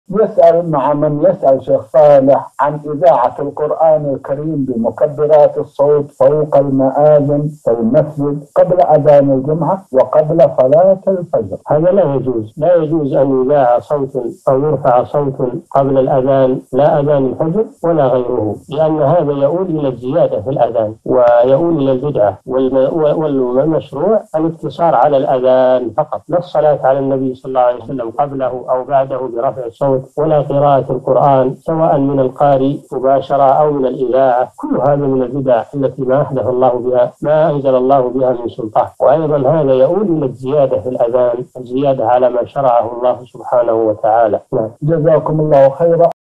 يسأل مع من يسأل شيخ صالح عن إذاعة القرآن الكريم بمكبرات الصوت فوق المآذن في المسجد قبل أذان الجمعة وقبل صلاة الفجر. هذا لا يجوز أن يذاع صوت أو يرفع صوت قبل الأذان، لا أذان الفجر ولا غيره، لأن هذا يؤول إلى الزيادة في الأذان ويؤول إلى البدعة، والمشروع الاقتصار على الأذان فقط، لا الصلاة على النبي صلى الله عليه وسلم قبله أو بعده برفع الصوت، ولا قراءة القرآن سواء من القارئ مباشرة أو من الإذاعة. كل هذا من البدع التي ما أحدث الله بها، ما أنزل الله بها من سلطان. وأيضا هذا يؤول إلى الزيادة في الأذان، الزيادة على ما شرعه الله سبحانه وتعالى. جزاكم الله خيرا.